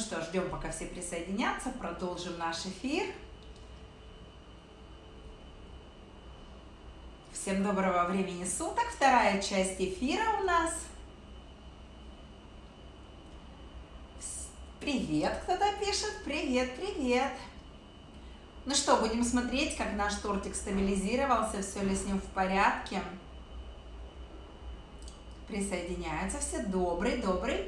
что, ждем, пока все присоединятся, продолжим наш эфир. Всем доброго времени суток, вторая часть эфира у нас. Привет, кто-то пишет, привет, привет. Ну что, будем смотреть, как наш тортик стабилизировался, все ли с ним в порядке. Присоединяются все, добрый.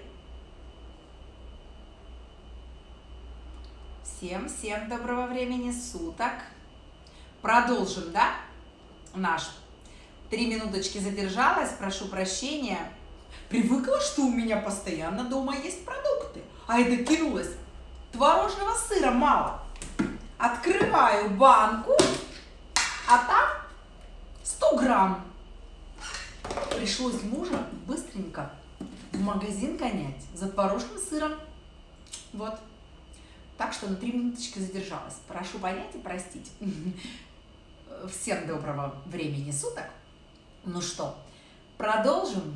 Всем доброго времени суток. Продолжим, да, наш. 3 минуточки задержалась, прошу прощения. Привыкла, что у меня постоянно дома есть продукты. А это кинулась. Творожного сыра мало. Открываю банку, а там 100 грамм. Пришлось мужа быстренько в магазин гонять за творожным сыром. Вот. Так что на 3 минуточки задержалась. Прошу понять и простить. Всем доброго времени суток. Ну что, продолжим.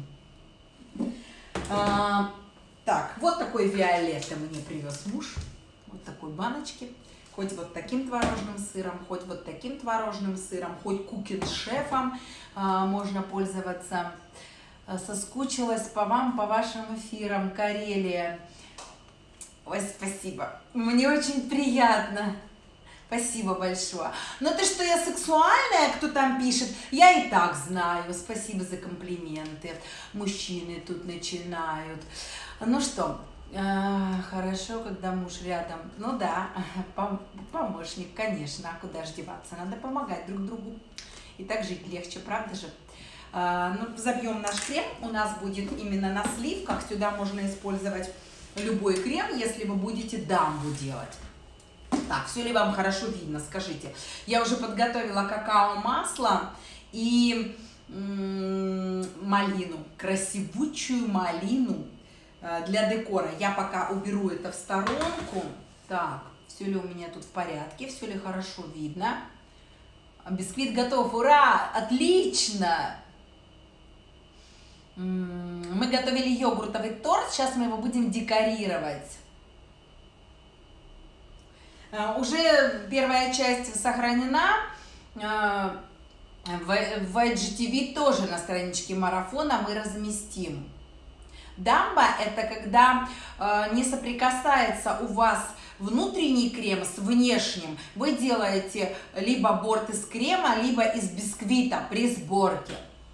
Так, вот такой виолетты мне привез муж. Вот такой баночки. Хоть вот таким творожным сыром, хоть вот таким творожным сыром, хоть кукинг-шефом можно пользоваться. Соскучилась по вам, по вашим эфирам, Карелия. Ой, спасибо. Мне очень приятно. Спасибо большое. Но то, что я сексуальная, кто там пишет, я и так знаю. Спасибо за комплименты. Мужчины тут начинают. Ну что, хорошо, когда муж рядом. Ну да, помощник, конечно. А куда ж деваться? Надо помогать друг другу. И так жить легче, правда же? Ну, забьем наш крем. У нас будет именно на сливках. Сюда можно использовать любой крем, если вы будете дамбу делать. Так, все ли вам хорошо видно, скажите. Я уже подготовила какао-масло и малину, красивучую малину для декора. Я пока уберу это в сторонку. Так, все ли у меня тут в порядке, все ли хорошо видно. Бисквит готов, ура, отлично! Мы готовили йогуртовый торт, сейчас мы его будем декорировать. Уже первая часть сохранена. В IGTV тоже на страничке марафона мы разместим. Дамба – это когда не соприкасается у вас внутренний крем с внешним. Вы делаете либо борт из крема, либо из бисквита при сборке.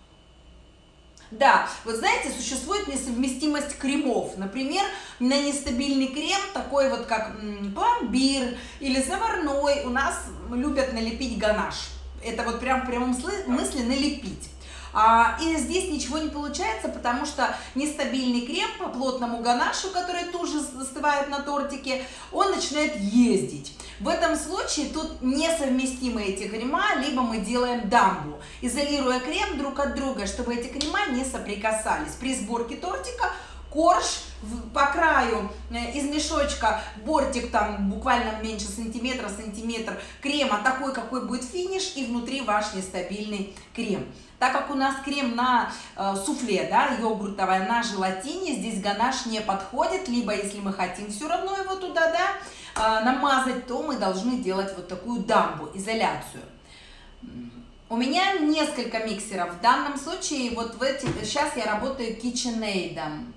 Да, вот знаете, существует несовместимость кремов. Например, на нестабильный крем, такой вот как пломбир или заварной, у нас любят налепить ганаш. Это вот прям в прямом смысле налепить. И здесь ничего не получается, потому что нестабильный крем по плотному ганашу, который тут же застывает на тортике, он начинает ездить. В этом случае тут несовместимы эти крема, либо мы делаем дамбу, изолируя крем друг от друга, чтобы эти крема не соприкасались. При сборке тортика корж по краю из мешочка, бортик там буквально меньше сантиметр крема, такой, какой будет финиш, и внутри ваш нестабильный крем. Так как у нас крем на суфле, да, йогуртовое, на желатине, здесь ганаш не подходит, либо если мы хотим все равно его туда, да, намазать, то мы должны делать вот такую дамбу, изоляцию. У меня несколько миксеров. В данном случае, вот сейчас я работаю KitchenAid.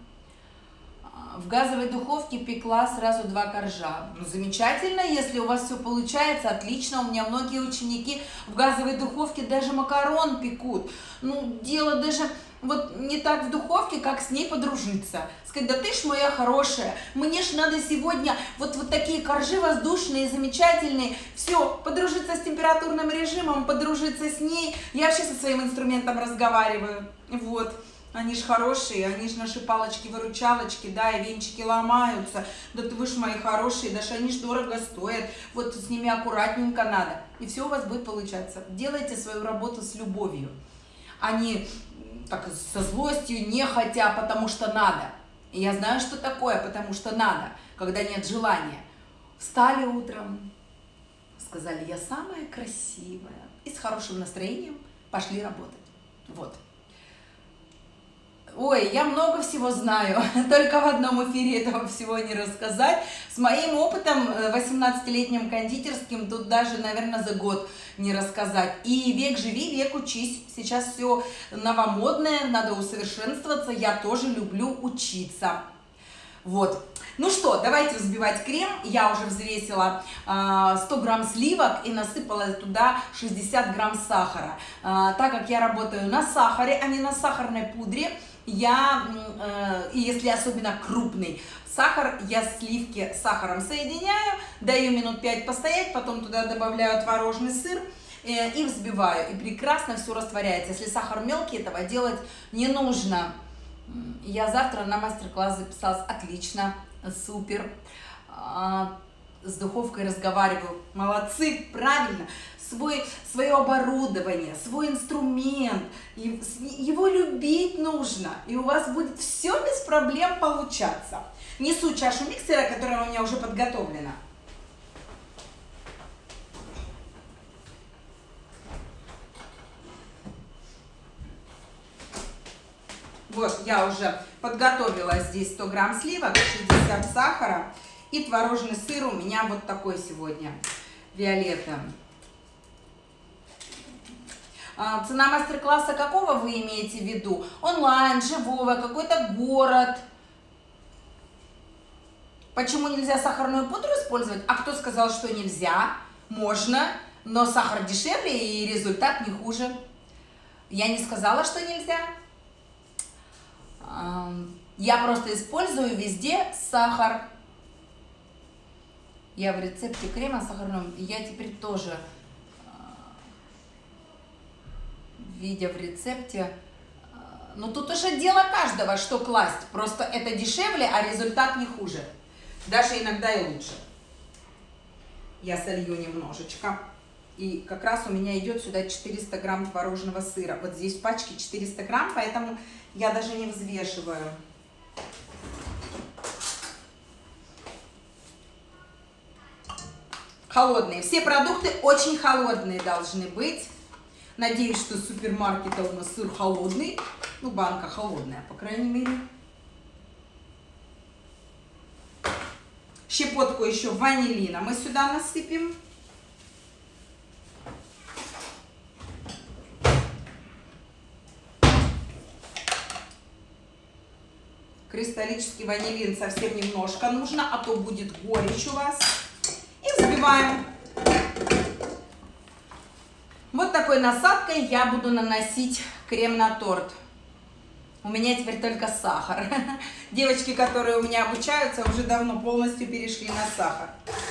В газовой духовке пекла сразу 2 коржа. Ну, замечательно, если у вас все получается, отлично. У меня многие ученики в газовой духовке даже макарон пекут. Ну, дело даже вот не так в духовке, как с ней подружиться. Сказать, да ты ж моя хорошая, мне ж надо сегодня вот такие коржи воздушные, замечательные. Все, подружиться с температурным режимом, подружиться с ней. Я вообще со своим инструментом разговариваю. Вот. Они ж хорошие, они ж наши палочки-выручалочки, да, и венчики ломаются. Да вы ж мои хорошие, даже они ж дорого стоят. Вот с ними аккуратненько надо. И все у вас будет получаться. Делайте свою работу с любовью, а не так со злостью, нехотя, потому что надо. И я знаю, что такое, потому что надо, когда нет желания. Встали утром, сказали, я самая красивая. И с хорошим настроением пошли работать. Вот. Ой, я много всего знаю, только в одном эфире этого всего не рассказать. С моим опытом 18-летним кондитерским тут даже, наверное, за год не рассказать. И век живи, век учись. Сейчас все новомодное, надо усовершенствоваться. Я тоже люблю учиться. Вот. Ну что, давайте взбивать крем. Я уже взвесила 100 грамм сливок и насыпала туда 60 грамм сахара. Так как я работаю на сахаре, а не на сахарной пудре, и если особенно крупный сахар, я сливки с сахаром соединяю, даю минут 5 постоять, потом туда добавляю творожный сыр и взбиваю. И прекрасно все растворяется. Если сахар мелкий, этого делать не нужно. Я завтра на мастер-класс записалась. Отлично, супер. С духовкой разговариваю. Молодцы, правильно. Свое оборудование, свой инструмент. Его любить нужно. И у вас будет все без проблем получаться. Несу чашу миксера, которая у меня уже подготовлена. Вот, я уже подготовила здесь 100 грамм сливок, 60 сахара и творожный сыр у меня вот такой сегодня, Виолетта. Цена мастер-класса какого вы имеете в виду? Онлайн, живого, какой-то город? Почему нельзя сахарную пудру использовать? А кто сказал, что нельзя? Можно, но сахар дешевле и результат не хуже. Я не сказала, что нельзя. Я просто использую везде сахар. Я в рецепте крема сахарного, я теперь тоже, видя в рецепте, но тут уже дело каждого, что класть. Просто это дешевле, а результат не хуже. Даже иногда и лучше. Я солью немножечко. И как раз у меня идет сюда 400 грамм творожного сыра. Вот здесь в пачке 400 грамм, поэтому я даже не взвешиваю. Холодные. Все продукты очень холодные должны быть. Надеюсь, что с супермаркета у нас сыр холодный. Ну, банка холодная, по крайней мере. Щепотку еще ванилина мы сюда насыпем. Кристаллический ванилин совсем немножко нужно, а то будет горечь у вас. И взбиваем. Вот такой насадкой я буду наносить крем на торт. У меня теперь только сахар. Девочки, которые у меня обучаются, уже давно полностью перешли на сахар.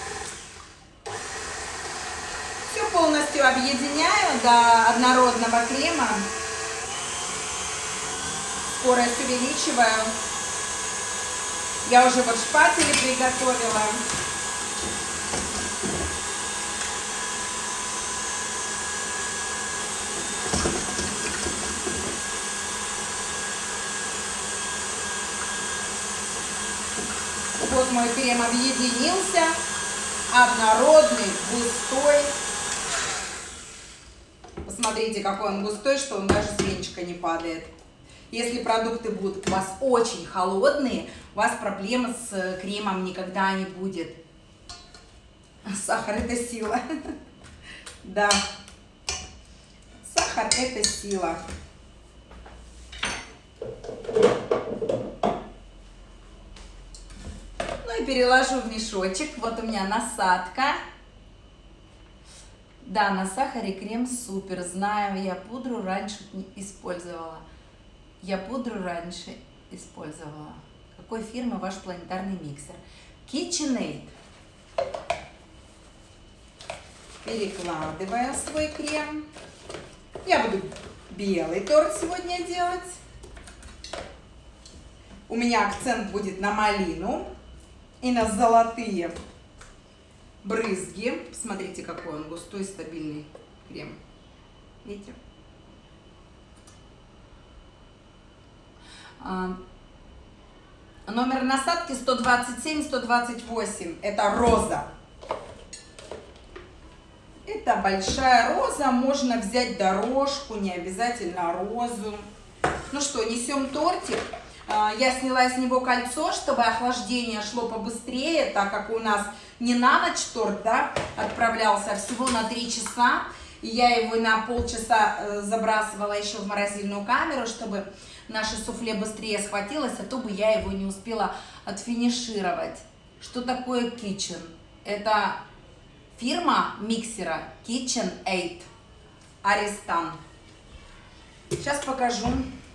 Все полностью объединяю до однородного крема. Скорость увеличиваю. Я уже вот шпатели приготовила. Вот мой крем объединился. Однородный, густой. Посмотрите, какой он густой, что он даже с венчика не падает. Если продукты будут у вас очень холодные, у вас проблем с кремом никогда не будет. Сахар – это сила. Да. Сахар – это сила. Ну и переложу в мешочек. Вот у меня насадка. Да, на сахаре крем супер. Знаю, я пудру раньше не использовала. Я пудру раньше использовала. Какой фирмы ваш планетарный миксер? KitchenAid. Перекладываю свой крем. Я буду белый торт сегодня делать. У меня акцент будет на малину и на золотые брызги. Посмотрите, какой он густой, стабильный крем. Видите? Номер насадки 127-128. Это роза. Это большая роза. Можно взять дорожку, не обязательно розу. Ну что, несем тортик. Я сняла из него кольцо, чтобы охлаждение шло побыстрее, так как у нас не на ночь торт, да, отправлялся, а всего на 3 часа. И я его на полчаса забрасывала еще в морозильную камеру, чтобы наше суфле быстрее схватилось, а то бы я его не успела отфинишировать. Что такое Kitchen? Это фирма миксера KitchenAid, Аристан. Сейчас покажу.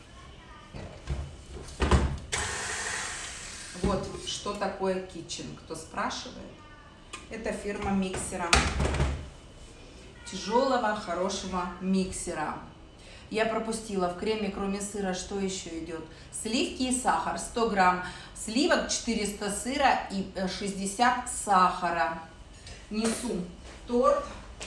Вот что такое Kitchen, кто спрашивает. Это фирма миксера. Тяжелого, хорошего миксера. Я пропустила в креме, кроме сыра, что еще идет? Сливки и сахар. 100 грамм сливок, 400 сыра и 60 сахара. Несу торт.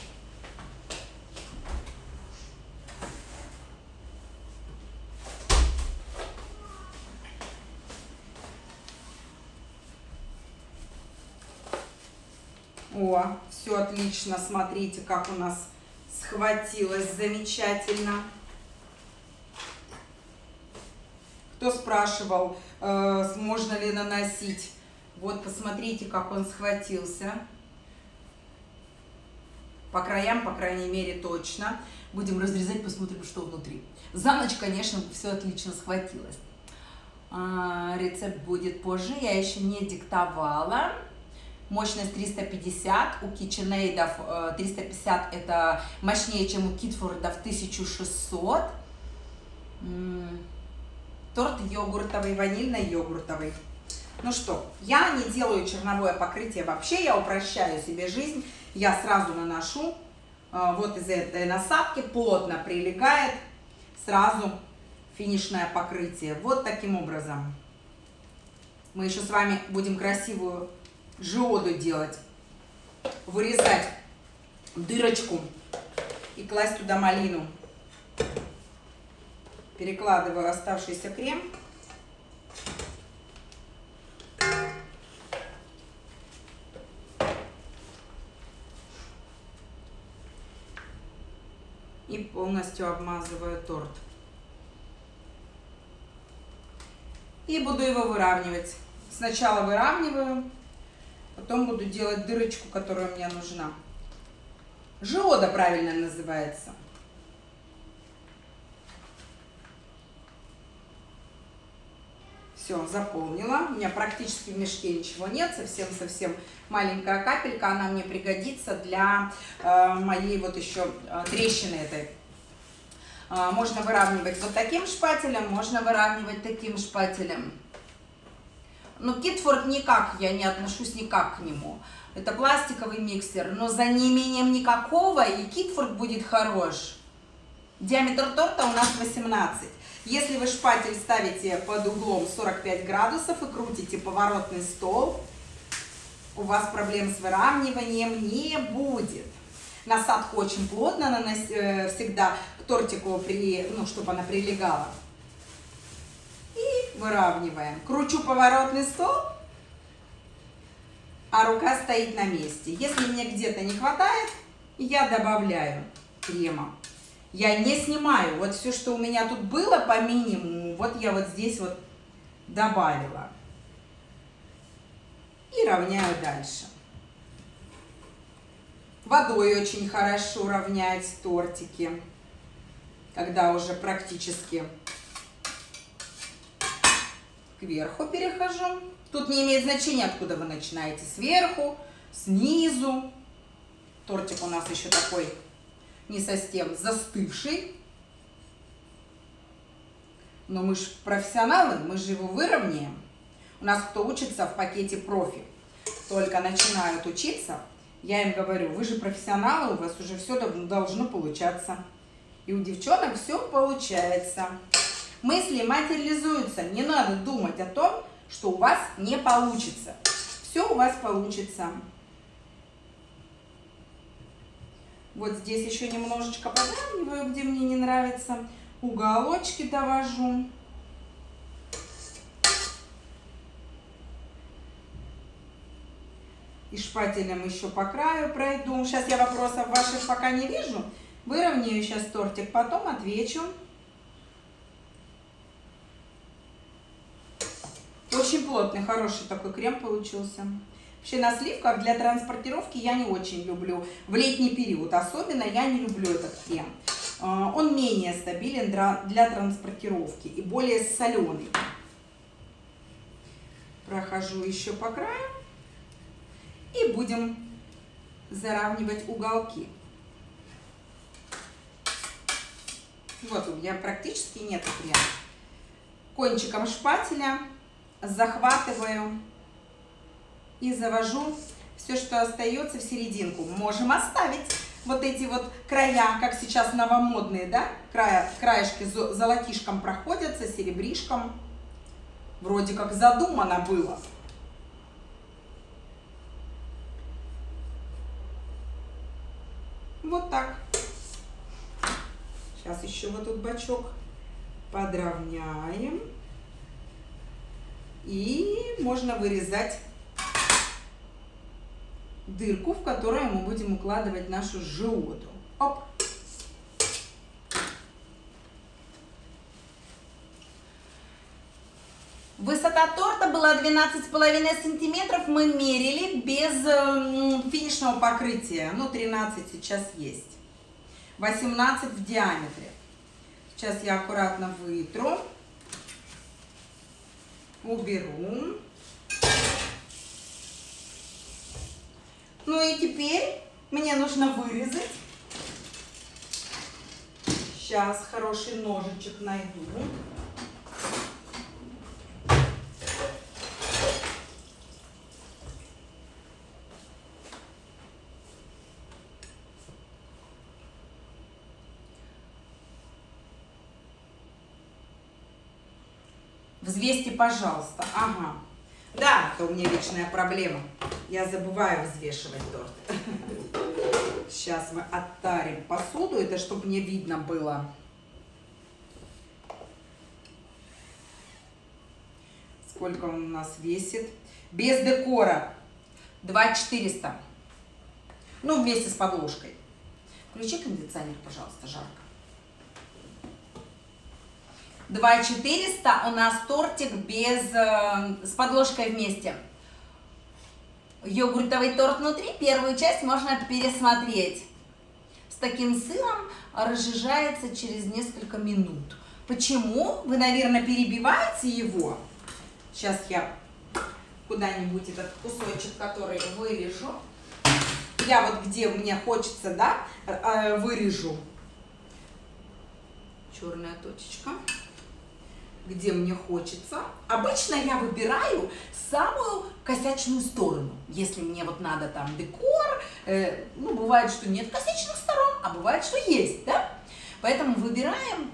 О, все отлично, смотрите, как у нас схватилось замечательно. Кто спрашивал, можно ли наносить? Вот, посмотрите, как он схватился. По краям, по крайней мере, точно. Будем разрезать, посмотрим, что внутри. За ночь, конечно, все отлично схватилось. Рецепт будет позже, я еще не диктовала. Мощность 350, у KitchenAid 350 это мощнее, чем у Китфордов 1600. Торт йогуртовый, ванильно-йогуртовый. Ну что, я не делаю черновое покрытие вообще, я упрощаю себе жизнь. Я сразу наношу, вот из этой насадки плотно прилегает сразу финишное покрытие. Вот таким образом. Мы еще с вами будем красивую жиоду делать, вырезать дырочку и класть туда малину. Перекладываю оставшийся крем. И полностью обмазываю торт. И буду его выравнивать. Сначала выравниваю. Потом буду делать дырочку, которая мне нужна. Жиода правильно называется. Все, заполнила. У меня практически в мешке ничего нет. Совсем-совсем маленькая капелька. Она мне пригодится для моей вот еще трещины этой. Можно выравнивать вот таким шпателем, можно выравнивать таким шпателем. Но Китфорд никак, я не отношусь никак к нему. Это пластиковый миксер, но за неимением никакого и Китфорд будет хорош. Диаметр торта у нас 18. Если вы шпатель ставите под углом 45 градусов и крутите поворотный стол, у вас проблем с выравниванием не будет. Насадку очень плотно наносить всегда к тортику, чтобы она прилегала. И выравниваем. Кручу поворотный стол, а рука стоит на месте. Если мне где-то не хватает, я добавляю крема. Я не снимаю. Вот все, что у меня тут было по минимуму, вот я вот здесь вот добавила. И равняю дальше. Водой очень хорошо равнять тортики, когда уже практически кверху перехожу. Тут не имеет значения, откуда вы начинаете. Сверху, снизу. Тортик у нас еще такой не совсем застывший. Но мы же профессионалы, мы же его выровняем. У нас кто учится в пакете профи, только начинают учиться, я им говорю, вы же профессионалы, у вас уже все должно получаться. И у девчонок все получается. Мысли материализуются. Не надо думать о том, что у вас не получится. Все у вас получится. Вот здесь еще немножечко подравниваю, где мне не нравится. Уголочки довожу. И шпателем еще по краю пройду. Сейчас я вопросов ваших пока не вижу. Выровняю сейчас тортик, потом отвечу. Очень плотный, хороший такой крем получился. Вообще на сливках для транспортировки я не очень люблю. В летний период особенно я не люблю этот крем. Он менее стабилен для транспортировки и более соленый. Прохожу еще по краю. И будем заравнивать уголки. Вот у меня практически нет крема. Кончиком шпателя захватываю и завожу все, что остается, в серединку. Можем оставить вот эти вот края, как сейчас новомодные, да? Краешки золотишком проходятся, серебришком. Вроде как задумано было. Вот так. Сейчас еще вот тут бочок подровняем. И можно вырезать дырку, в которую мы будем укладывать нашу жиоду. Оп. Высота торта была 12,5 сантиметров. Мы мерили без финишного покрытия. Ну, 13 сейчас есть. 18 в диаметре. Сейчас я аккуратно вытру. Уберу. Ну и теперь мне нужно вырезать. Сейчас хороший ножичек найду. Взвесьте, пожалуйста. Ага. Да, это у меня вечная проблема. Я забываю взвешивать торт. Сейчас мы оттарим посуду. Это чтобы мне видно было. Сколько он у нас весит. Без декора. 2400. Ну, вместе с подложкой. Включи кондиционер, пожалуйста, жарко. 2400 у нас тортик с подложкой вместе. Йогуртовый торт внутри. Первую часть можно пересмотреть. С таким сыром разжижается через несколько минут. Почему? Вы, наверное, перебиваете его. Сейчас я куда-нибудь этот кусочек, который вырежу. Я вот где мне хочется, да, вырежу. Черная точечка. Где мне хочется. Обычно я выбираю самую косячную сторону. Если мне вот надо там декор, ну, бывает, что нет косячных сторон, а бывает, что есть, да? Поэтому выбираем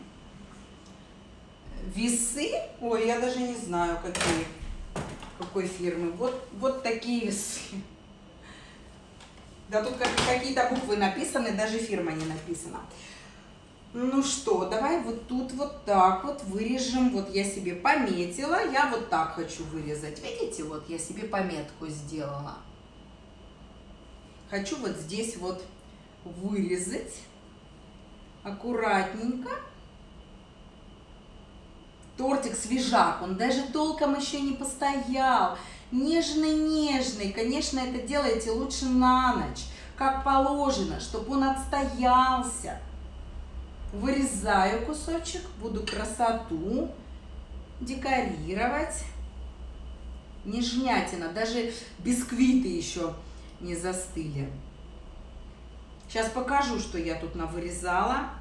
весы. Ой, я даже не знаю, какой фирмы. Вот такие весы. Да тут какие-то буквы написаны, даже фирма не написана. Ну что, давай вот тут вот так вот вырежем. Вот я себе пометила, я вот так хочу вырезать. Видите, вот я себе пометку сделала. Хочу вот здесь вот вырезать аккуратненько. Тортик свежак, он даже толком еще не постоял. Нежный-нежный. Конечно, это делайте лучше на ночь, как положено, чтобы он отстоялся. Вырезаю кусочек, буду красоту декорировать. Нежнятина, даже бисквиты еще не застыли. Сейчас покажу, что я тут навырезала.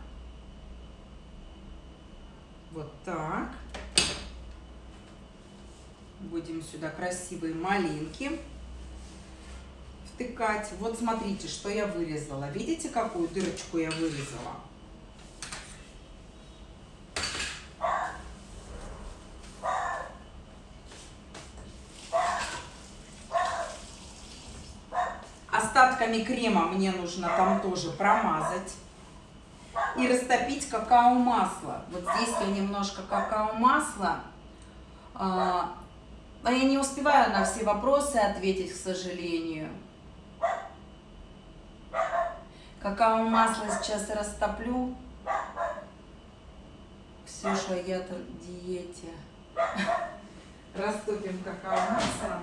Вот так. Будем сюда красивые малинки втыкать. Вот смотрите, что я вырезала. Видите, какую дырочку я вырезала? Остатками крема мне нужно там тоже промазать и растопить какао-масло. Вот здесь я немножко какао-масла. А я не успеваю на все вопросы ответить, к сожалению. Какао-масло сейчас растоплю. Ксюша, я-то в диете. Растопим какао-масло.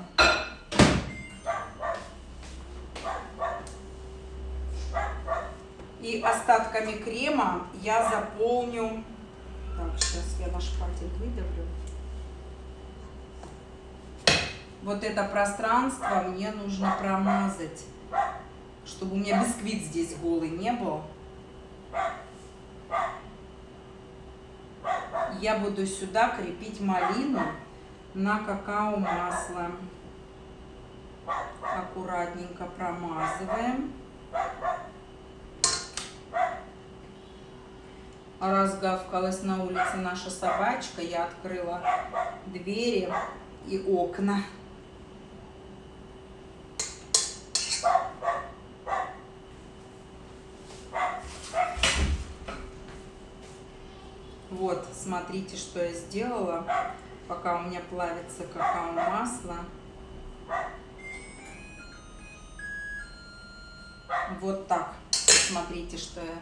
И остатками крема я заполню. Так, сейчас я на шпатель выдавлю. Вот это пространство мне нужно промазать, чтобы у меня бисквит здесь голый не был. Я буду сюда крепить малину на какао-масло. Аккуратненько промазываем. Разгавкалась на улице наша собачка. Я открыла двери и окна. Вот, смотрите, что я сделала, пока у меня плавится какао-масло. Вот так. Смотрите, что я...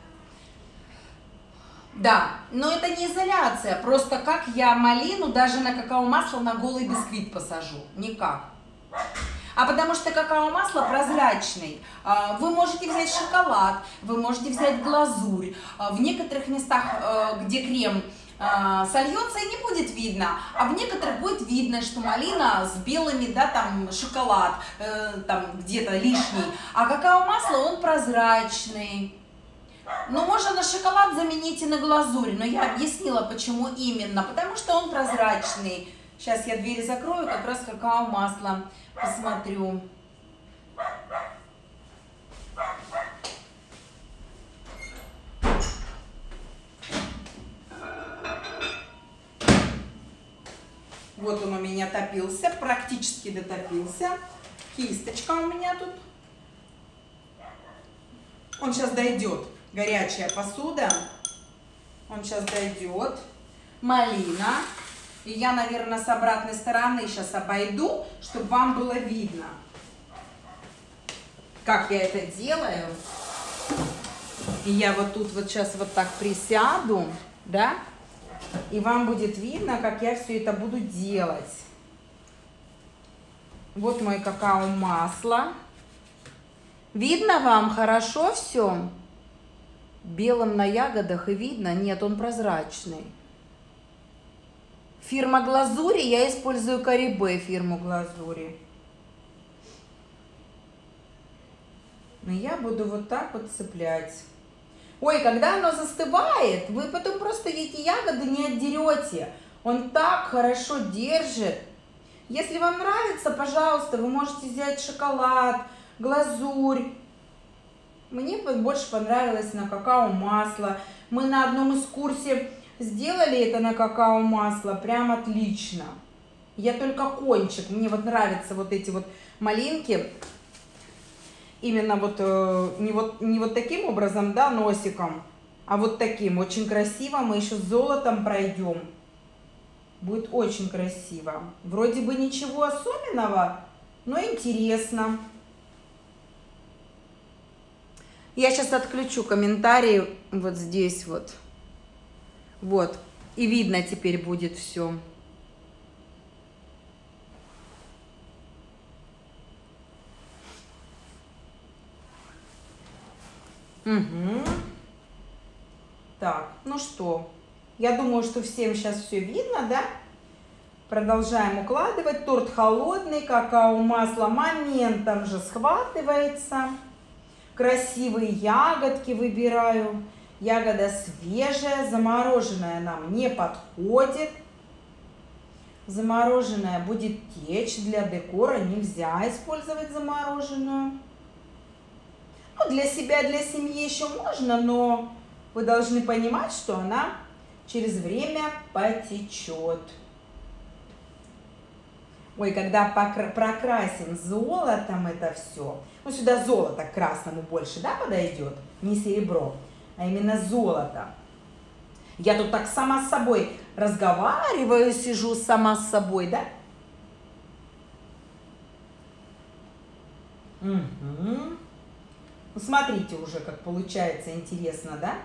Да, но это не изоляция, просто как я малину даже на какао-масло на голый бисквит посажу? Никак. А потому что какао-масло прозрачный. Вы можете взять шоколад, вы можете взять глазурь. В некоторых местах, где крем сольется, и не будет видно, а в некоторых будет видно, что малина с белыми, да, там шоколад, там где-то лишний, а какао-масло он прозрачный. Ну, можно на шоколад заменить и на глазурь, но я объяснила, почему именно, потому что он прозрачный. Сейчас я двери закрою, как раз какао-масло посмотрю. Вот он у меня топился, практически дотопился. Кисточка у меня тут. Он сейчас дойдет. Горячая посуда. Он сейчас дойдет. Малина. И я, наверное, с обратной стороны сейчас обойду, чтобы вам было видно, как я это делаю. И я вот тут вот сейчас вот так присяду, да, и вам будет видно, как я все это буду делать. Вот мое какао-масло. Видно вам хорошо все? Белым на ягодах и видно? Нет, он прозрачный. Фирма глазури, я использую Карибе, фирму глазури. Но я буду вот так вот цеплять. Ой, когда оно застывает, вы потом просто эти ягоды не отдерете. Он так хорошо держит. Если вам нравится, пожалуйста, вы можете взять шоколад, глазурь. Мне больше понравилось на какао-масло. Мы на одном из курсов сделали это на какао-масло, прям отлично. Я только кончик, мне вот нравятся вот эти вот малинки. Именно вот не вот таким образом, да, носиком, а вот таким. Очень красиво, мы еще с золотом пройдем. Будет очень красиво. Вроде бы ничего особенного, но интересно. Я сейчас отключу комментарии вот здесь вот. Вот. И видно теперь будет все. Угу. Так, ну что, я думаю, что всем сейчас все видно, да? Продолжаем укладывать. Торт холодный, какао-масло моментом же схватывается. Красивые ягодки выбираю. Ягода свежая, замороженная нам не подходит. Замороженная будет течь, для декора нельзя использовать замороженную. Ну, для себя, для семьи еще можно, но вы должны понимать, что она через время потечет. Ой, когда прокрасим золотом это все, ну сюда золото к красному больше, да, подойдет, не серебро, а именно золото. Я тут так сама с собой разговариваю, сижу сама с собой, да? Угу. Ну, смотрите уже, как получается интересно, да?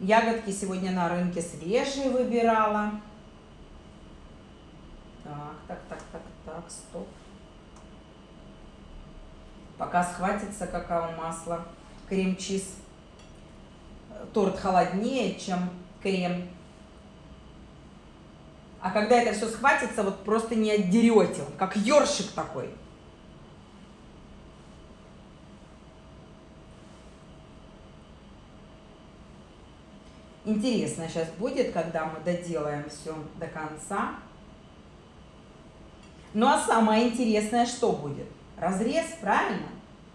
Ягодки сегодня на рынке свежие выбирала. Так, стоп. Пока схватится какао-масло, крем-чиз. Торт холоднее, чем крем. А когда это все схватится, вот просто не отдерете. Он как ёршик такой. Интересно сейчас будет, когда мы доделаем все до конца. Ну а самое интересное что будет? Разрез, правильно?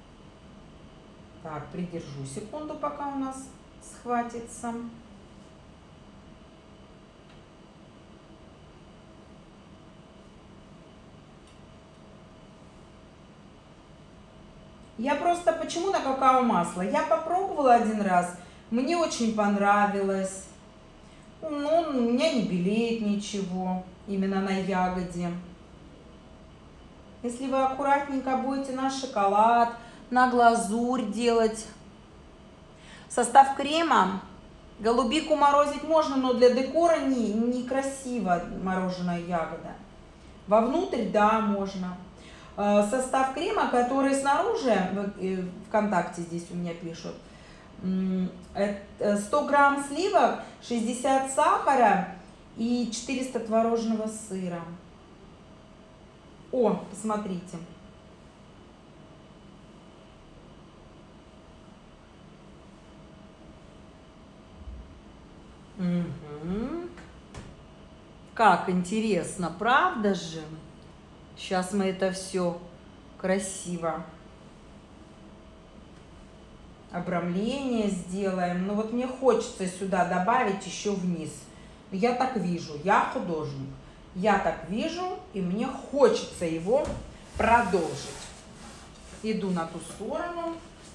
Так, придержу секунду, пока у нас схватится. Я просто, почему на какао-масло? Я попробовала один раз, мне очень понравилось. Ну, у меня не белеет ничего, именно на ягоде. Если вы аккуратненько будете на шоколад, на глазурь делать. Состав крема. Голубику морозить можно, но для декора некрасиво мороженая ягода. Вовнутрь, да, можно. Состав крема, который снаружи, ВКонтакте здесь у меня пишут, 100 грамм сливок, 60 сахара и 400 творожного сыра. О, посмотрите. Угу. Как интересно, правда же? Сейчас мы это все красиво обрамление сделаем. Но вот мне хочется сюда добавить еще вниз. Я так вижу, я художник. Я так вижу, и мне хочется его продолжить. Иду на ту сторону.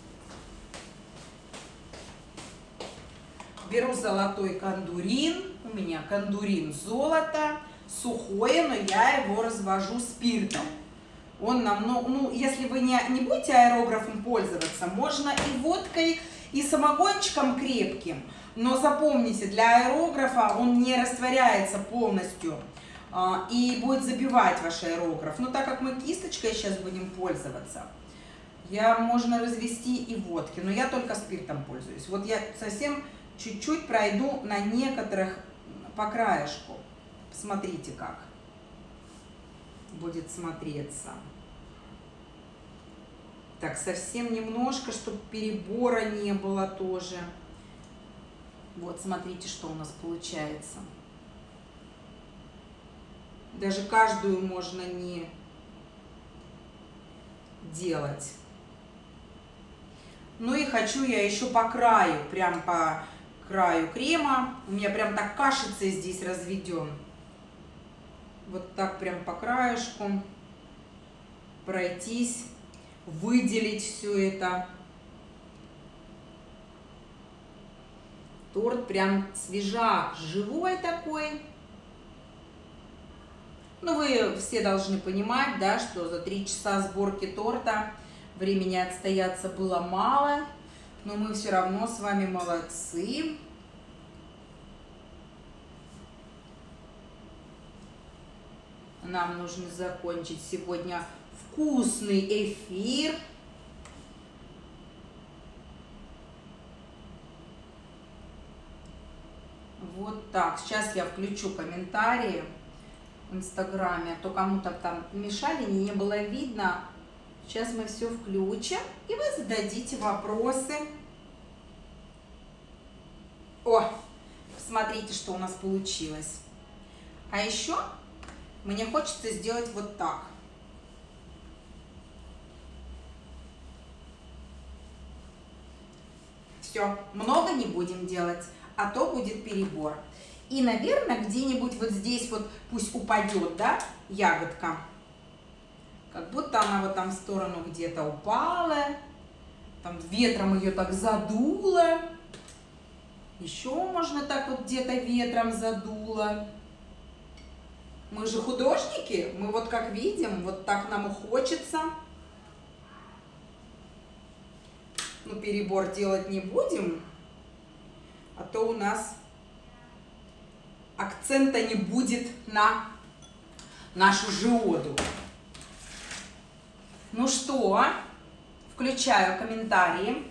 Беру золотой кондурин. У меня кондурин золото. Сухое, но я его развожу спиртом. Он намного, ну, если вы не будете аэрографом пользоваться, можно и водкой, и самогончиком крепким. Но запомните, для аэрографа он не растворяется полностью и будет забивать ваш аэрограф. Но так как мы кисточкой сейчас будем пользоваться, можно развести и водки, но я только спиртом пользуюсь. Вот я совсем чуть-чуть пройду на некоторых по краешку. Смотрите, как будет смотреться. Так, совсем немножко, чтобы перебора не было тоже. Вот, смотрите, что у нас получается. Даже каждую можно не делать. Ну и хочу я еще по краю, прям по краю крема. У меня прям так кашица здесь разведен. Вот так прям по краешку пройтись, выделить все это. Торт прям свежак, живой такой. Ну, вы все должны понимать, да, что за 3 часа сборки торта времени отстояться было мало, но мы все равно с вами молодцы. Нам нужно закончить сегодня вкусный эфир. Вот так. Сейчас я включу комментарии в Инстаграме, а то кому-то там мешали, не было видно. Сейчас мы все включим, и вы зададите вопросы. О, посмотрите, что у нас получилось. А еще мне хочется сделать вот так. Все, много не будем делать, а то будет перебор. И, наверное, где-нибудь вот здесь вот пусть упадет, да, ягодка. Как будто она вот там в сторону где-то упала. Там ветром ее так задуло. Еще можно так вот где-то ветром задуло. Мы же художники, мы вот как видим, вот так нам и хочется. Ну, перебор делать не будем. а то у нас акцента не будет на нашу жиоду. Ну что, включаю комментарии.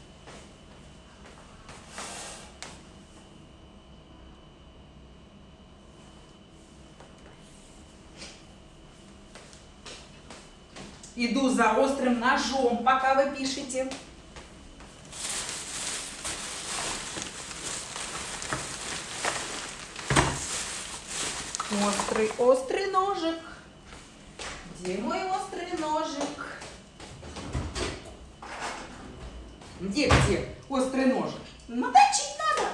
Иду за острым ножом, пока вы пишете. Острый ножик. Где мой острый ножик? Где острый ножик? Наточить надо.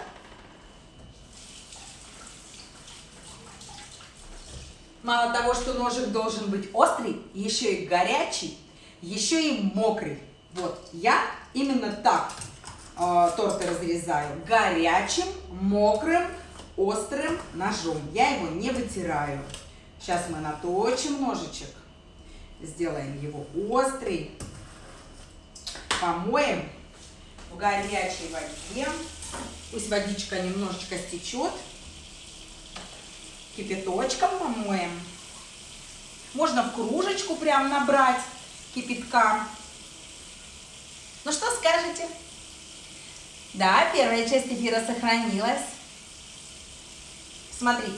Мало того, что ножик должен быть острый, еще и горячий, еще и мокрый. Вот, я именно так торты разрезаю. Горячим, мокрым, острым ножом. Я его не вытираю. Сейчас мы наточим ножичек. Сделаем его острый. Помоем в горячей воде. Пусть водичка немножечко стечет. Кипяточком помоем. Можно в кружечку прям набрать кипятка. Ну что скажете? Да, первая часть эфира сохранилась. Смотрите.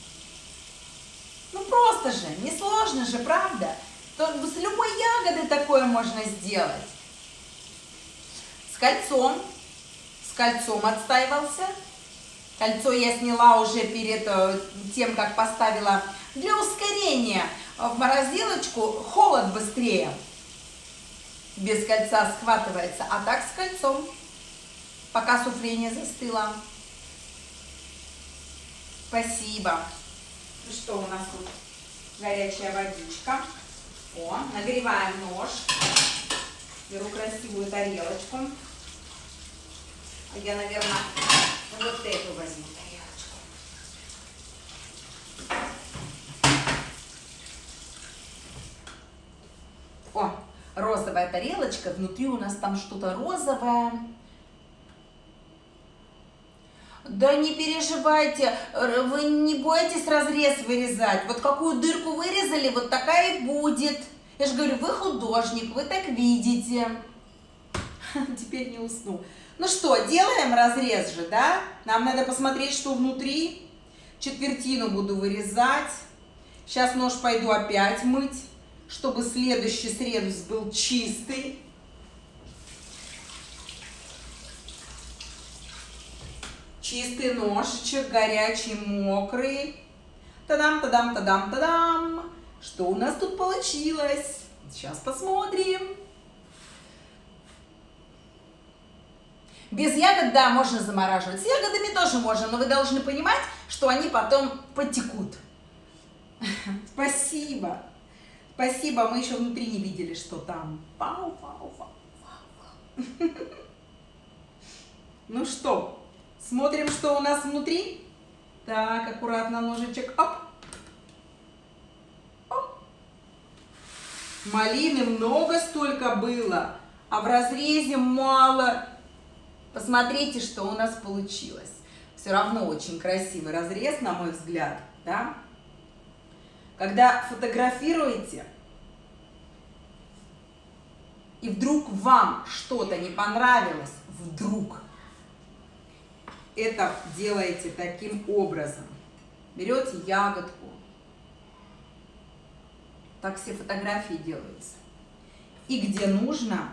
Ну просто же, несложно же, правда? С любой ягоды такое можно сделать. С кольцом отстаивался. Кольцо я сняла уже перед тем, как поставила для ускорения в морозилочку. Холод быстрее. Без кольца схватывается. А так с кольцом. Пока суфле не застыло. Спасибо. И что у нас тут? Горячая водичка. О, нагреваем нож. Беру красивую тарелочку. Я, наверное, вот эту возьму тарелочку. О, розовая тарелочка. Внутри у нас там что-то розовое. Да не переживайте, вы не бойтесь разрез вырезать. Вот какую дырку вырезали, вот такая и будет. Я же говорю, вы художник, вы так видите. Теперь не усну. Ну что, делаем разрез же, да? Нам надо посмотреть, что внутри. Четвертину буду вырезать. Сейчас нож пойду опять мыть, чтобы следующий срез был чистый. Чистый ножичек, горячий, мокрый. Тадам, тадам, тадам, тадам. Что у нас тут получилось? Сейчас посмотрим. Без ягод, да, можно замораживать. С ягодами тоже можно, но вы должны понимать, что они потом потекут. Спасибо. Спасибо, мы еще внутри не видели, что там. Пау, пау, пау, пау. Ну что? Смотрим, что у нас внутри. Так, аккуратно ножичек. Оп. Оп. Малины много столько было, а в разрезе мало. Посмотрите, что у нас получилось. Все равно очень красивый разрез, на мой взгляд. Да? Когда фотографируете, и вдруг вам что-то не понравилось, вдруг... Это делаете таким образом. Берете ягодку. Так все фотографии делаются. И где нужно,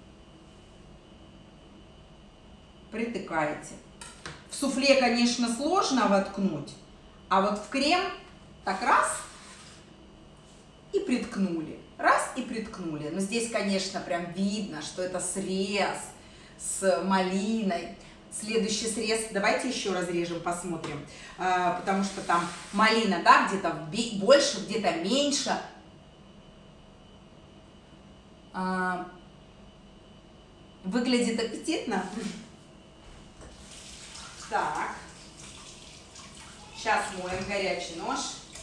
притыкаете. В суфле, конечно, сложно воткнуть, а вот в крем так раз и приткнули. Раз и приткнули. Но здесь, конечно, прям видно, что это срез с малиной. Следующий срез, давайте еще разрежем, посмотрим, потому что там малина, да, где-то больше, где-то меньше. Выглядит аппетитно. Так, сейчас моем горячий нож.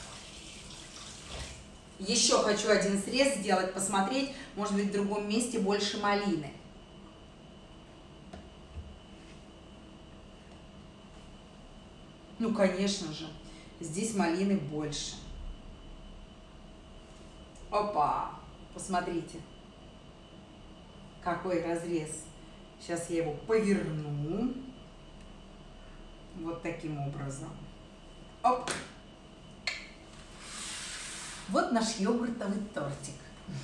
Еще хочу один срез сделать, посмотреть, может быть, в другом месте больше малины. Ну, конечно же, здесь малины больше. Опа! Посмотрите, какой разрез. Сейчас я его поверну. Вот таким образом. Оп! Вот наш йогуртовый тортик.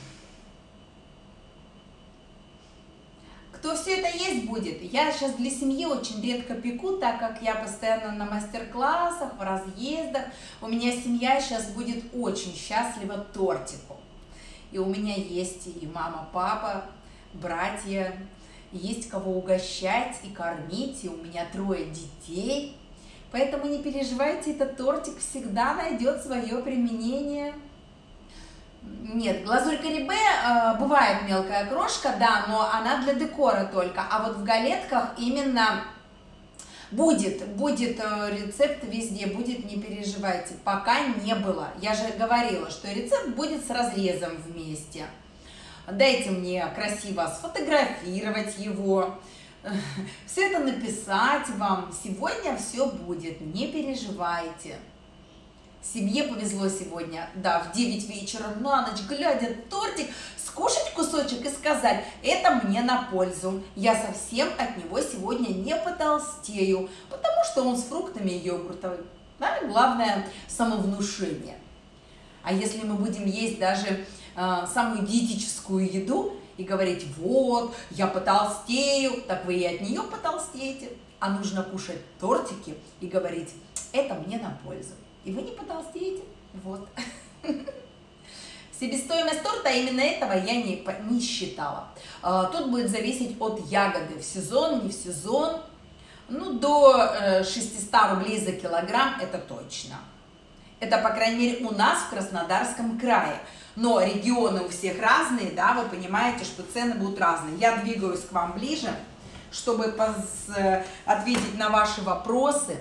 Кто все это есть будет? Я сейчас для семьи очень редко пеку, так как я постоянно на мастер-классах, в разъездах. У меня семья сейчас будет очень счастлива тортику. И у меня есть и мама, папа, братья, есть кого угощать и кормить, и у меня 3 детей. Поэтому не переживайте, этот тортик всегда найдет свое применение. Нет, глазурь карибе бывает мелкая крошка, да, но она для декора только. А вот в галетках именно будет рецепт везде, будет, не переживайте. Пока не было. Я же говорила, что рецепт будет с разрезом вместе. Дайте мне красиво сфотографировать его, все это написать вам. Сегодня все будет, не переживайте. Семье повезло сегодня, да, в 9 вечера на ночь, глядя тортик, скушать кусочек и сказать, это мне на пользу. Я совсем от него сегодня не потолстею, потому что он с фруктами и йогуртом. Да? Главное самовнушение. А если мы будем есть даже самую диетическую еду и говорить, вот, я потолстею, так вы и от нее потолстеете. А нужно кушать тортики и говорить, это мне на пользу. И вы не потолстеете. Вот. Себестоимость торта именно этого я не считала. Тут будет зависеть от ягоды. В сезон, не в сезон. Ну, до 600 рублей за килограмм, это точно. Это, по крайней мере, у нас в Краснодарском крае. Но регионы у всех разные, да, вы понимаете, что цены будут разные. Я двигаюсь к вам ближе, чтобы ответить на ваши вопросы.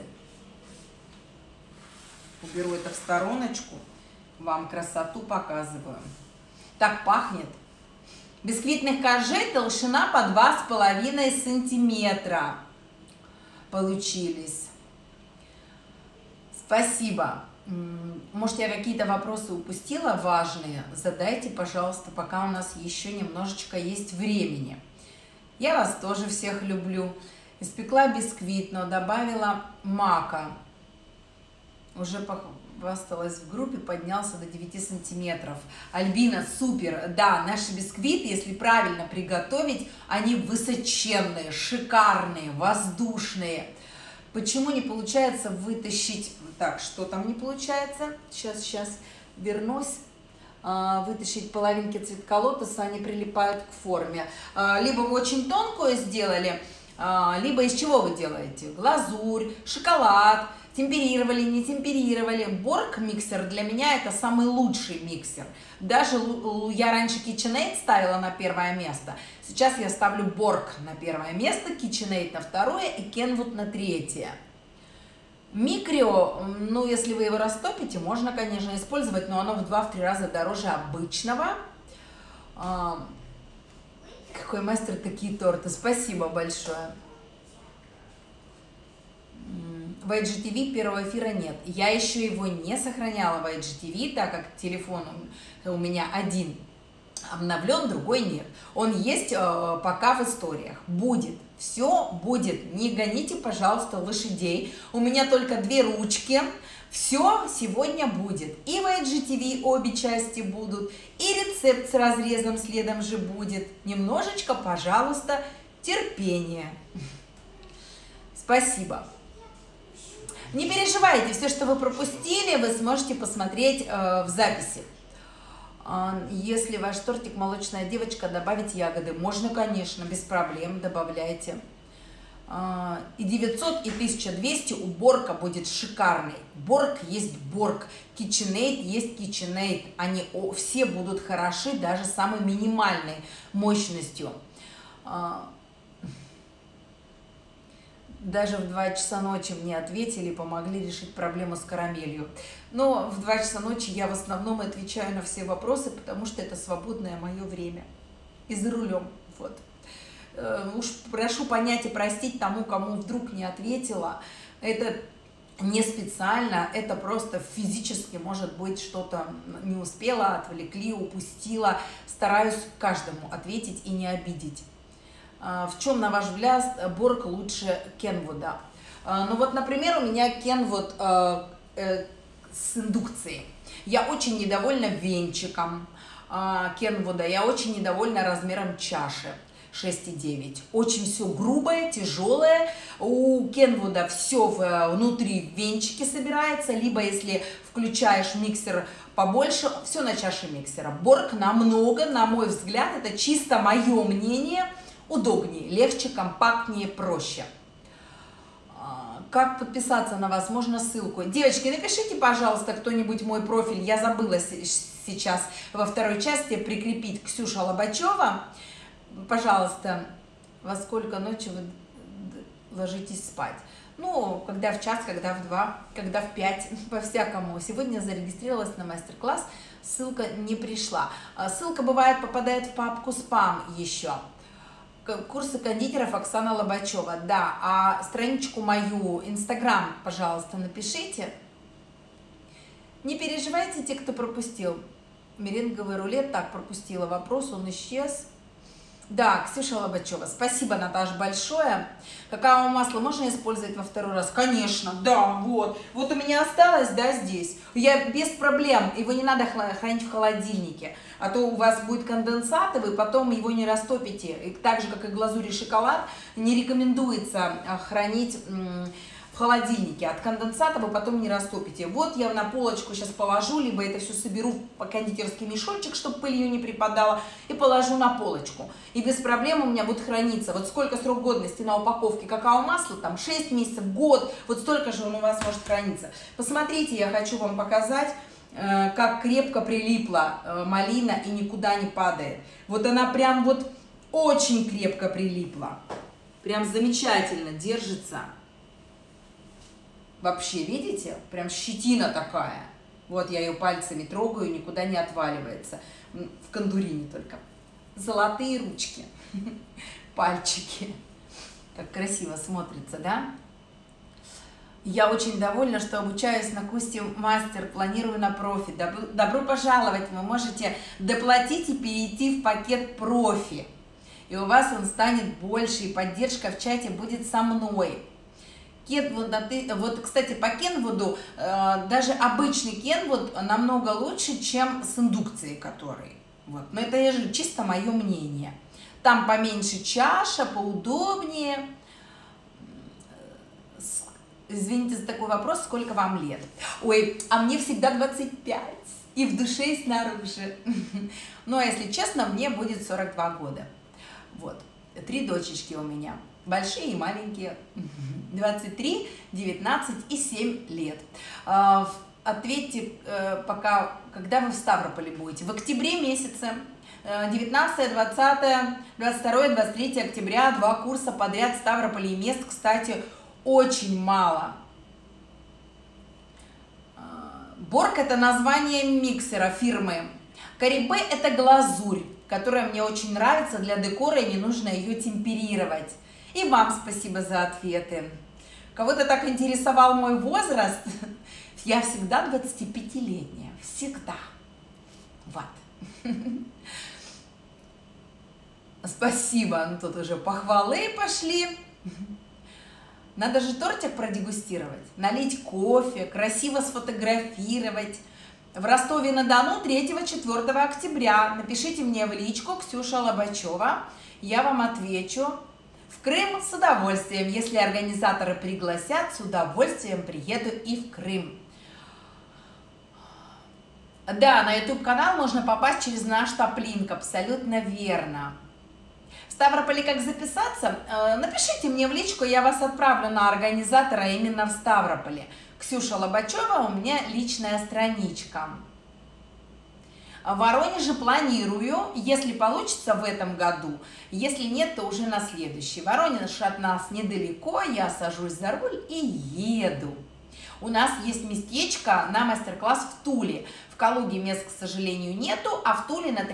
Уберу это в стороночку, вам красоту показываю. Так пахнет. Бисквитных коржей толщина по 2,5 сантиметра получились. Спасибо. Может, я какие-то вопросы упустила важные? Задайте, пожалуйста, пока у нас еще немножечко есть времени. Я вас тоже всех люблю. Испекла бисквит, но добавила мака. Уже похвасталась в группе, поднялся до 9 сантиметров. Альбина, супер! Да, наши бисквиты, если правильно приготовить, они высоченные, шикарные, воздушные. Почему не получается вытащить... Так, что там не получается? Сейчас вернусь. Вытащить половинки цветка лотоса, они прилипают к форме. Либо вы очень тонкую сделали, либо из чего вы делаете? Глазурь, шоколад, темперировали, не темперировали. Борг миксер для меня это самый лучший миксер. Даже я раньше KitchenAid ставила на первое место. Сейчас я ставлю Борг на первое место, KitchenAid на второе и Kenwood на третье. Микрио, ну если вы его растопите, можно, конечно, использовать, но оно в 2-3 раза дороже обычного. Какой мастер такие торты. Спасибо большое. В IGTV первого эфира нет. Я еще его не сохраняла в IGTV, так как телефон у меня один обновлен, другой нет. Он есть пока в историях. Будет. Все будет. Не гоните, пожалуйста, лошадей. У меня только 2 ручки. Все сегодня будет. И в IGTV обе части будут. И рецепт с разрезом следом же будет. Немножечко, пожалуйста, терпения. Спасибо. Не переживайте, все, что вы пропустили, вы сможете посмотреть в записи. Если ваш тортик молочная девочка, добавить ягоды. Можно, конечно, без проблем, добавляйте. И 900, и 1200 у Борка будет шикарный. Борг есть Борг, KitchenAid есть KitchenAid. Они все будут хороши, даже самой минимальной мощностью. Даже в 2 часа ночи мне ответили, помогли решить проблему с карамелью. Но в 2 часа ночи я в основном отвечаю на все вопросы, потому что это свободное мое время. И за рулем. Вот. Уж прошу понять и простить тому, кому вдруг не ответила. Это не специально, это просто физически, может быть, что-то не успела, отвлекли, упустила. Стараюсь каждому ответить и не обидеть. В чем, на ваш взгляд, Борг лучше Kenwood? Ну вот, например, у меня Kenwood с индукцией. Я очень недовольна венчиком Kenwood, я очень недовольна размером чаши 6,9. Очень все грубое, тяжелое. У Kenwood все внутри венчики собирается, либо если включаешь миксер побольше, все на чаше миксера. Борг намного, на мой взгляд, это чисто мое мнение, удобнее, легче, компактнее, проще. Как подписаться на вас? Можно ссылку. Девочки, напишите, пожалуйста, кто-нибудь мой профиль. Я забыла сейчас во второй части прикрепить Ксюша Лобачева. Пожалуйста, во сколько ночи вы ложитесь спать? Ну, когда в час, когда в 2, когда в 5, по-всякому. Сегодня зарегистрировалась на мастер-класс, ссылка не пришла. Ссылка бывает попадает в папку спам еще. Курсы кондитеров Оксана Лобачева, да. А страничку мою, Инстаграм, пожалуйста, напишите. Не переживайте, те, кто пропустил. Меренговый рулет, так, пропустила вопрос, он исчез. Да, Ксюша Лобачева. Спасибо, Наташа, большое. Какао-масло можно использовать во второй раз? Конечно, да, вот. Вот у меня осталось, да, здесь. Я без проблем, его не надо хранить в холодильнике. А то у вас будет конденсат, и вы потом его не растопите. И так же, как и глазурь и шоколад, не рекомендуется хранить в холодильнике. От конденсата вы потом не растопите. Вот я на полочку сейчас положу, либо это все соберу в кондитерский мешочек, чтобы пылью не припадала, и положу на полочку. И без проблем у меня будет храниться. Вот сколько срок годности на упаковке какао-масла, там 6 месяцев, год, вот столько же он у вас может храниться. Посмотрите, я хочу вам показать, как крепко прилипла малина и никуда не падает. Вот она прям вот очень крепко прилипла. Прям замечательно держится. Вообще, видите? Прям щетина такая. Вот я ее пальцами трогаю, никуда не отваливается. В кондурине только. Золотые ручки. Пальчики. Как красиво смотрится, да? Я очень довольна, что обучаюсь на курсе мастер, планирую на профи. Добро пожаловать, вы можете доплатить и перейти в пакет профи. И у вас он станет больше, и поддержка в чате будет со мной. Вот, кстати, по Kenwood, даже обычный Kenwood намного лучше, чем с индукцией, который. Вот. Но это же чисто мое мнение. Там поменьше чаша, поудобнее. Извините за такой вопрос, сколько вам лет? Ой, а мне всегда 25, и в душе, и снаружи. Ну, а если честно, мне будет 42 года. Вот, 3 дочечки у меня, большие и маленькие, 23, 19 и 7 лет. Ответьте пока, когда вы в Ставрополе будете. В октябре месяце, 19, 20, 22, 23 октября, 2 курса подряд в Ставрополе, и мест, кстати, очень мало. Борг — это название миксера фирмы. Карибе — это глазурь, которая мне очень нравится для декора, и не нужно ее темперировать. И вам спасибо за ответы. Кого-то так интересовал мой возраст. Я всегда 25-летняя. Всегда. Вот. Спасибо. Ну, тут уже похвалы пошли. Надо же тортик продегустировать, налить кофе, красиво сфотографировать. В Ростове-на-Дону 3-4 октября. Напишите мне в личку Ксюша Лобачева, я вам отвечу. В Крым с удовольствием. Если организаторы пригласят, с удовольствием приеду и в Крым. Да, на YouTube-канал можно попасть через наш топ-линк, абсолютно верно. В Ставрополе как записаться? Напишите мне в личку, я вас отправлю на организатора именно в Ставрополе. Ксюша Лобачева, у меня личная страничка. В Воронеже планирую, если получится в этом году, если нет, то уже на следующий. Воронеж от нас недалеко, я сажусь за руль и еду. У нас есть местечко на мастер-класс в Туле. В Калуге мест, к сожалению, нету, а в Туле на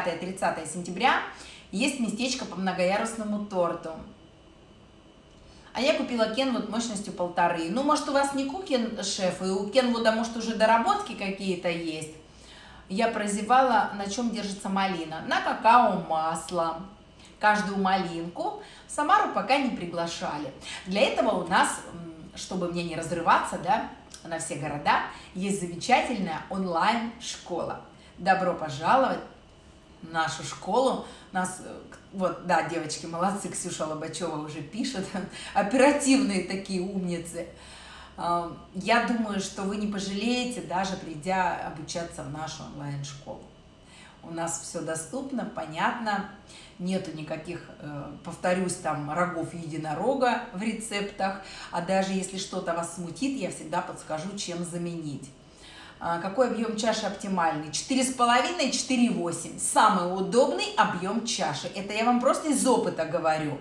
29-30 сентября есть местечко по многоярусному торту. А я купила Kenwood мощностью 1,5. Ну, может, у вас не Cooking Chef, и у Kenwood, может, уже доработки какие-то есть. Я прозевала, на чем держится малина. На какао-масло. Каждую малинку в Самару пока не приглашали. Для этого у нас, чтобы мне не разрываться, да, на все города, есть замечательная онлайн-школа. Добро пожаловать в нашу школу. Нас, вот, да, девочки, молодцы, Ксюша Лобачева уже пишет, оперативные такие умницы. Я думаю, что вы не пожалеете, даже придя обучаться в нашу онлайн-школу. У нас все доступно, понятно, нету никаких, повторюсь, там, рогов единорога в рецептах, а даже если что-то вас смутит, я всегда подскажу, чем заменить. Какой объем чаши оптимальный? 4,5, 4,8. Самый удобный объем чаши. Это я вам просто из опыта говорю.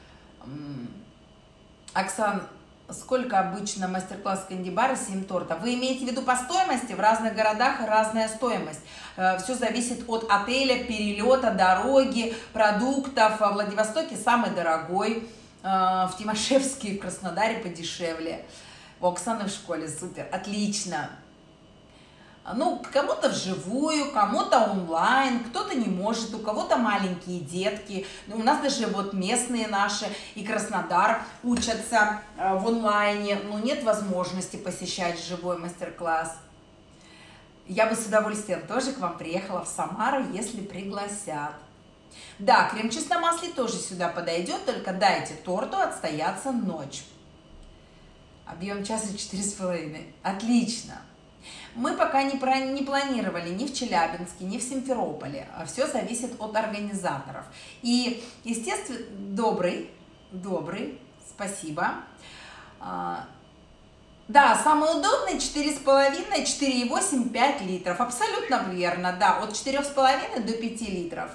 Оксан, сколько обычно мастер-класс кэнди-бара 7 тортов? Вы имеете в виду по стоимости? В разных городах разная стоимость. Все зависит от отеля, перелета, дороги, продуктов. В Владивостоке самый дорогой, в Тимошевске и в Краснодаре подешевле. У Оксаны в школе супер, отлично. Ну, кому-то вживую, кому-то онлайн, кто-то не может, у кого-то маленькие детки. У нас даже вот местные наши и Краснодар учатся в онлайне, но нет возможности посещать живой мастер-класс. Я бы с удовольствием тоже к вам приехала в Самару, если пригласят. Да, крем-чиз на масле тоже сюда подойдет, только дайте торту отстояться ночь. Объем часа 4,5. Отлично. Мы пока не планировали ни в Челябинске, ни в Симферополе. Все зависит от организаторов. И, естественно, добрый, спасибо. Да, самый удобный 4,5, 4,8, 5 литров. Абсолютно верно, да, от 4,5 до 5 литров.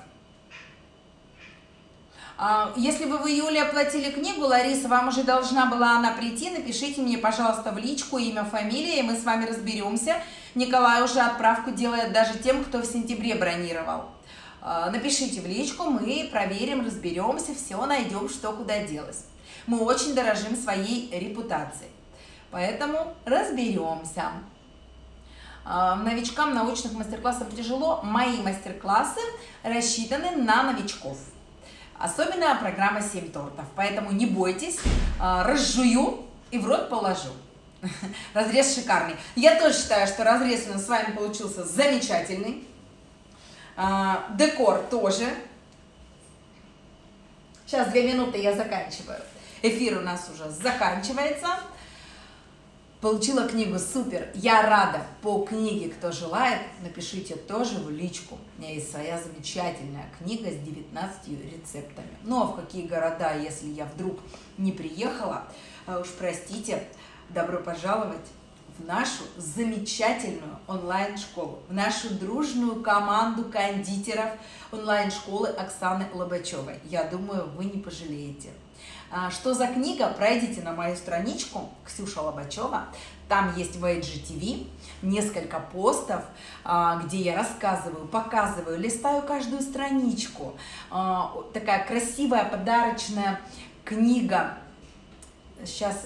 Если вы в июле оплатили книгу, Лариса, вам уже должна была она прийти, напишите мне, пожалуйста, в личку имя, фамилия, и мы с вами разберемся. Николай уже отправку делает даже тем, кто в сентябре бронировал. Напишите в личку, мы проверим, разберемся, все найдем, что куда делось. Мы очень дорожим своей репутацией, поэтому разберемся. Новичкам научных мастер-классов тяжело. Мои мастер-классы рассчитаны на новичков. Особенная программа 7 тортов, поэтому не бойтесь, разжую и в рот положу. Разрез шикарный. Я тоже считаю, что разрез у нас с вами получился замечательный. Декор тоже. Сейчас 2 минуты, я заканчиваю. Эфир у нас уже заканчивается. Получила книгу, супер, я рада. По книге, кто желает, напишите тоже в личку. У меня есть своя замечательная книга с 19 рецептами. Ну а в какие города, если я вдруг не приехала, уж простите, добро пожаловать в нашу замечательную онлайн-школу, в нашу дружную команду кондитеров онлайн-школы Оксаны Лобачевой. Я думаю, вы не пожалеете. Что за книга? Пройдите на мою страничку Ксюша Лобачева. Там есть в IGTV несколько постов, где я рассказываю, показываю, листаю каждую страничку. Такая красивая подарочная книга. Сейчас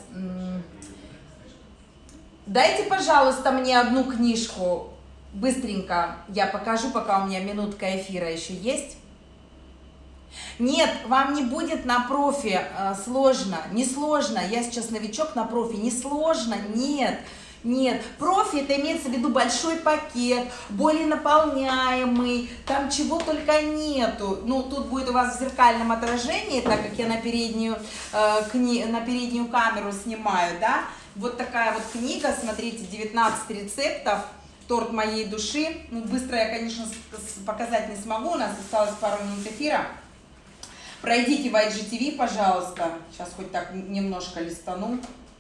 дайте, пожалуйста, мне одну книжку. Быстренько я покажу, пока у меня минутка эфира еще есть. Нет, вам не будет на профи сложно, не сложно, я сейчас новичок на профи, не сложно, нет, нет, профи это имеется в виду большой пакет, более наполняемый, там чего только нету, ну тут будет у вас в зеркальном отражении, так как я на переднюю камеру снимаю, да, вот такая вот книга, смотрите, 19 рецептов, торт моей души, ну быстро я, конечно, показать не смогу, у нас осталось пару минут эфира. Пройдите в IGTV, пожалуйста. Сейчас хоть так немножко листану.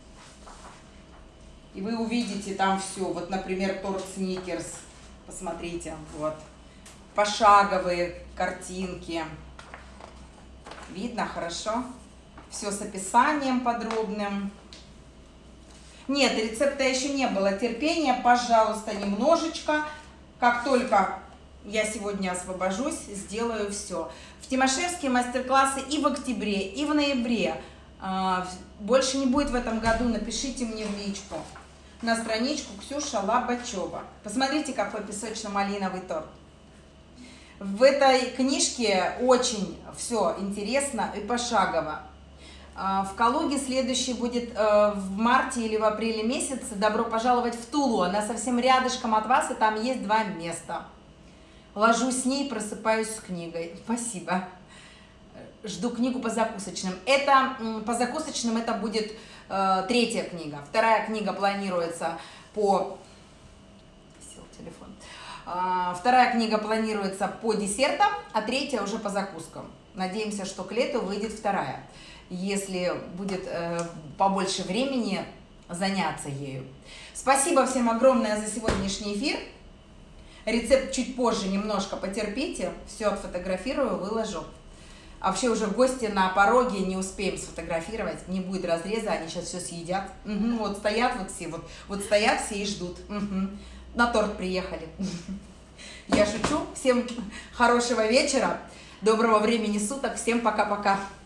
И вы увидите там все. Вот, например, торт Сникерс. Посмотрите, вот. Пошаговые картинки. Видно хорошо? Все с описанием подробным. Нет, рецепта еще не было. Терпения, пожалуйста, немножечко. Как только я сегодня освобожусь, сделаю все. В Тимошевске мастер-классы и в октябре, и в ноябре. Больше не будет в этом году, напишите мне в личку на страничку Ксюша Лобачева. Посмотрите, какой песочно-малиновый торт. В этой книжке очень все интересно и пошагово. В Калуге следующий будет в марте или в апреле месяце. Добро пожаловать в Тулу. Она совсем рядышком от вас, и там есть 2 места. Ложусь с ней, просыпаюсь с книгой. Спасибо. Жду книгу по закусочным. По закусочным это будет 3-я книга. 2-я книга планируется по... Сел телефон. 2-я книга планируется по десертам, а 3-я уже по закускам. Надеемся, что к лету выйдет 2-я, если будет побольше времени заняться ею. Спасибо всем огромное за сегодняшний эфир. Рецепт чуть позже, немножко потерпите. Все отфотографирую, выложу. А вообще уже гости на пороге, не успеем сфотографировать, не будет разреза, они сейчас все съедят. Угу, вот стоят вот все, вот стоят все и ждут. Угу. На торт приехали. Я шучу. Всем хорошего вечера, доброго времени суток, всем пока-пока.